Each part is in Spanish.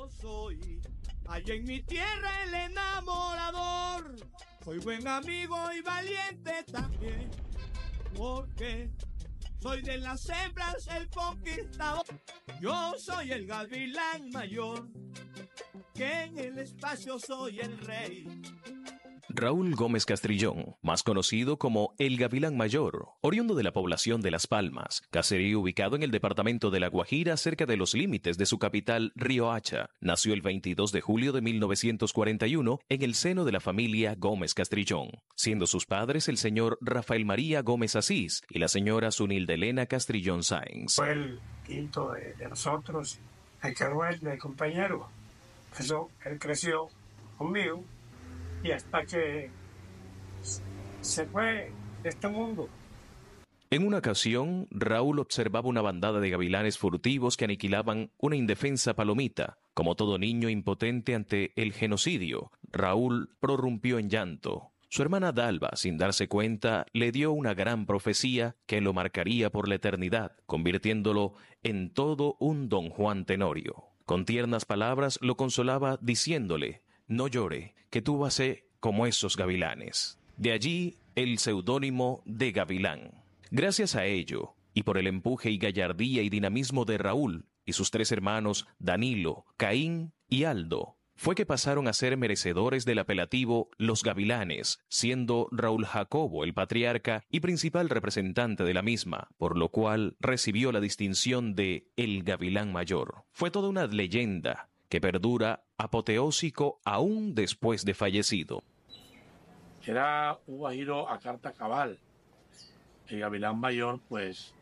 Yo soy allá en mi tierra el enamorador. Soy buen amigo y valiente también, porque soy de las hembras el conquistador. Yo soy el gavilán mayor, que en el espacio soy el rey. Raúl Gómez Castrillón, más conocido como El Gavilán Mayor, oriundo de la población de Las Palmas, caserío ubicado en el departamento de La Guajira, cerca de los límites de su capital, Riohacha. Nació el 22 de julio de 1941 en el seno de la familia Gómez Castrillón, siendo sus padres el señor Rafael María Gómez Asís y la señora Zunilda Elena Castrillón Sáenz. Fue el quinto de nosotros, el que duele, el compañero. Eso, él creció conmigo. Y hasta que se fue de este mundo. En una ocasión, Raúl observaba una bandada de gavilanes furtivos que aniquilaban una indefensa palomita. Como todo niño impotente ante el genocidio, Raúl prorrumpió en llanto. Su hermana Dalva, sin darse cuenta, le dio una gran profecía que lo marcaría por la eternidad, convirtiéndolo en todo un Don Juan Tenorio. Con tiernas palabras lo consolaba diciéndole: no llore, que tú vas a ser como esos gavilanes. De allí el seudónimo de Gavilán. Gracias a ello, y por el empuje y gallardía y dinamismo de Raúl y sus tres hermanos Danilo, Caín y Aldo, fue que pasaron a ser merecedores del apelativo Los Gavilanes, siendo Raúl Jacobo el patriarca y principal representante de la misma, por lo cual recibió la distinción de El Gavilán Mayor. Fue toda una leyenda que perdura apoteósico aún después de fallecido. Era un guajiro a carta cabal. El Gavilán Mayor, pues,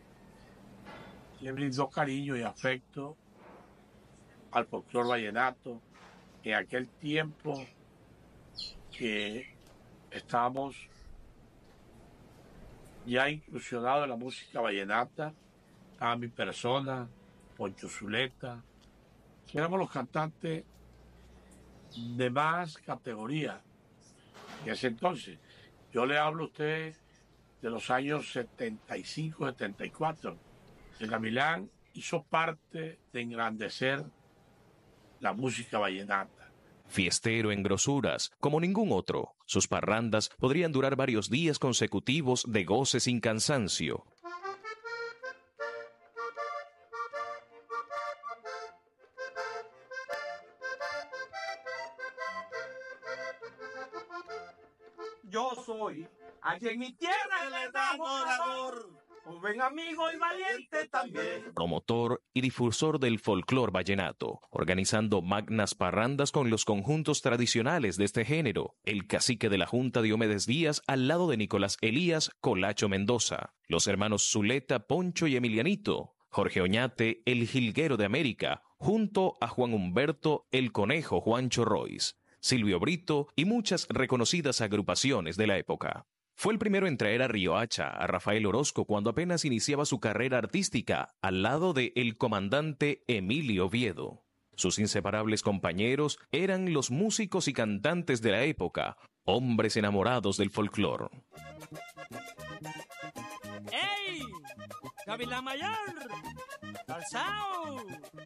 le brindó cariño y afecto al folclor vallenato en aquel tiempo que estábamos ya incursionados en la música vallenata. Estaba mi persona, Poncho Zuleta, que éramos los cantantes de más categoría en ese entonces. Yo le hablo a usted de los años 75, 74. El Gavilán hizo parte de engrandecer la música vallenata. Fiestero en grosuras, como ningún otro, sus parrandas podrían durar varios días consecutivos de goce sin cansancio. Yo soy aquí en mi tierra el enamorador, un buen amigo y valiente también. Promotor y difusor del folclor vallenato, organizando magnas parrandas con los conjuntos tradicionales de este género, el cacique de la Junta Diomedes Díaz al lado de Nicolás Elías Colacho Mendoza, los hermanos Zuleta, Poncho y Emilianito, Jorge Oñate, el jilguero de América, junto a Juan Humberto, el conejo Juancho Royce, Silvio Brito y muchas reconocidas agrupaciones de la época. Fue el primero en traer a Riohacha a Rafael Orozco cuando apenas iniciaba su carrera artística, al lado de el comandante Emilio Oviedo. Sus inseparables compañeros eran los músicos y cantantes de la época, hombres enamorados del folclor. ¡Ey! ¡Gavilán Mayor! ¡Calzao!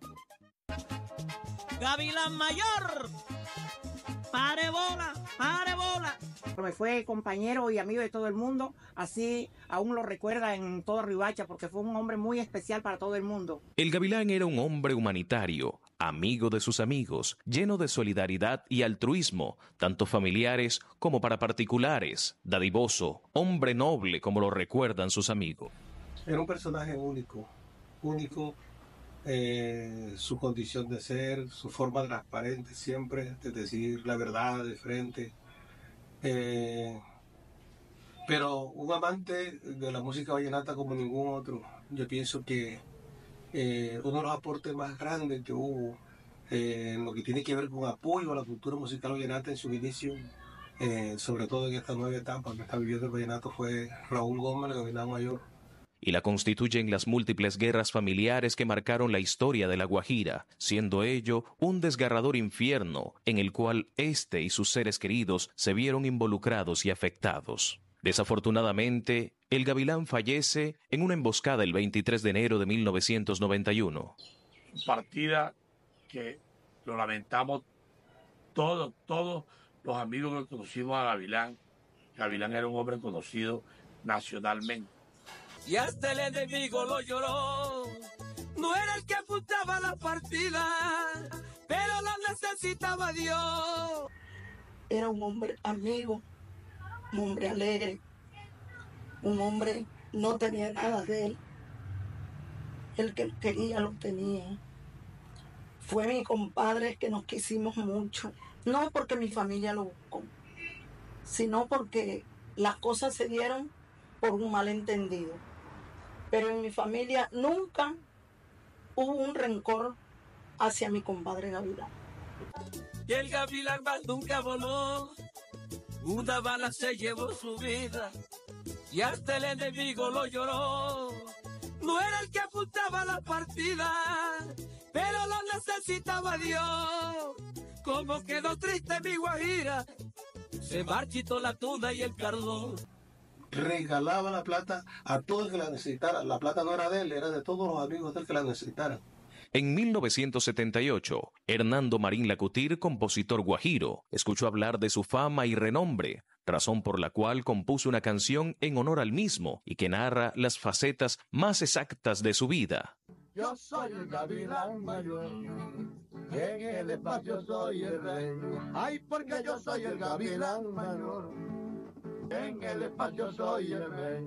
¡Gavilán Mayor! ¡Pare bola! ¡Pare bola! Me fue compañero y amigo de todo el mundo, así aún lo recuerda en todo Riohacha porque fue un hombre muy especial para todo el mundo. El Gavilán era un hombre humanitario, amigo de sus amigos, lleno de solidaridad y altruismo, tanto familiares como para particulares, dadivoso, hombre noble como lo recuerdan sus amigos. Era un personaje único, su condición de ser, su forma transparente siempre, de decir la verdad de frente. Pero un amante de la música vallenata como ningún otro. Yo pienso que uno de los aportes más grandes que hubo en lo que tiene que ver con apoyo a la cultura musical vallenata en su inicio, sobre todo en esta nueva etapa que está viviendo el vallenato, fue Raúl Gómez, el Gavilán Mayor. Y la constituyen las múltiples guerras familiares que marcaron la historia de La Guajira, siendo ello un desgarrador infierno en el cual éste y sus seres queridos se vieron involucrados y afectados. Desafortunadamente, el Gavilán fallece en una emboscada el 23 de enero de 1991. Partida que Lo lamentamos todos los amigos que conocimos a Gavilán. Gavilán era un hombre conocido nacionalmente. Y hasta el enemigo lo lloró. No era el que apuntaba la partida, pero lo necesitaba Dios. Era un hombre amigo, un hombre alegre, un hombre no tenía nada de él. El que quería lo tenía. Fue mi compadre que nos quisimos mucho. No porque mi familia lo buscó, sino porque las cosas se dieron por un malentendido. Pero en mi familia nunca hubo un rencor hacia mi compadre Gavilán. Y el Gavilán más nunca voló. Una bala se llevó su vida y hasta el enemigo lo lloró. No era el que apuntaba la partida, pero lo necesitaba Dios. Como quedó triste mi Guajira, se marchitó la tuna y el cardón. Regalaba la plata a todo el que la necesitara. La plata no era de él, era de todos los amigos del que la necesitaran. En 1978, Hernando Marín Lacutir, compositor guajiro, escuchó hablar de su fama y renombre, razón por la cual compuso una canción en honor al mismo y que narra las facetas más exactas de su vida. Yo soy el Gavilán mayor, en el espacio soy el rey. Ay, porque yo soy el Gavilán mayor, en el espacio soy el rey.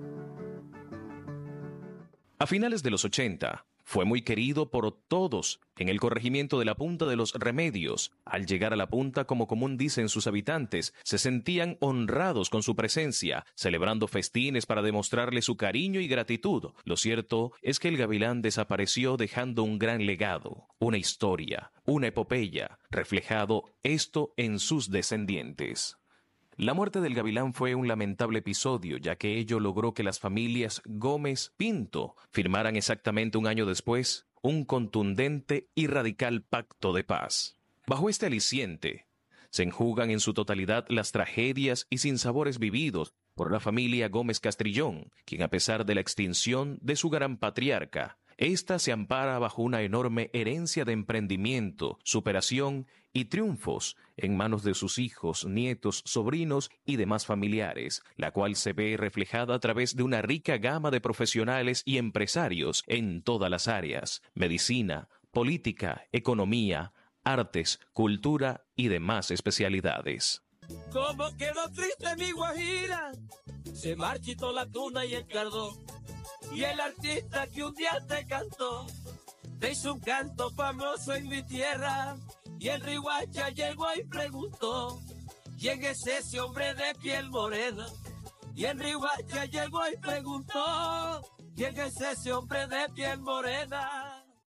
A finales de los 80, fue muy querido por todos en el corregimiento de la Punta de los Remedios. Al llegar a la punta, como común dicen sus habitantes, se sentían honrados con su presencia, celebrando festines para demostrarle su cariño y gratitud. Lo cierto es que el Gavilán desapareció dejando un gran legado, una historia, una epopeya, reflejado esto en sus descendientes. La muerte del Gavilán fue un lamentable episodio, ya que ello logró que las familias Gómez Pinto firmaran exactamente un año después un contundente y radical pacto de paz. Bajo este aliciente, se enjugan en su totalidad las tragedias y sinsabores vividos por la familia Gómez Castrillón, quien a pesar de la extinción de su gran patriarca, ésta se ampara bajo una enorme herencia de emprendimiento, superación y triunfos en manos de sus hijos, nietos, sobrinos y demás familiares, la cual se ve reflejada a través de una rica gama de profesionales y empresarios en todas las áreas: medicina, política, economía, artes, cultura y demás especialidades. Como quedó triste mi Guajira, se marchitó la tuna y el cardón. Y el artista que un día te cantó, te hizo un canto famoso en mi tierra. Y el Riguacha llegó y preguntó, ¿quién es ese hombre de piel morena? Y el Riguacha llegó y preguntó, ¿quién es ese hombre de piel morena?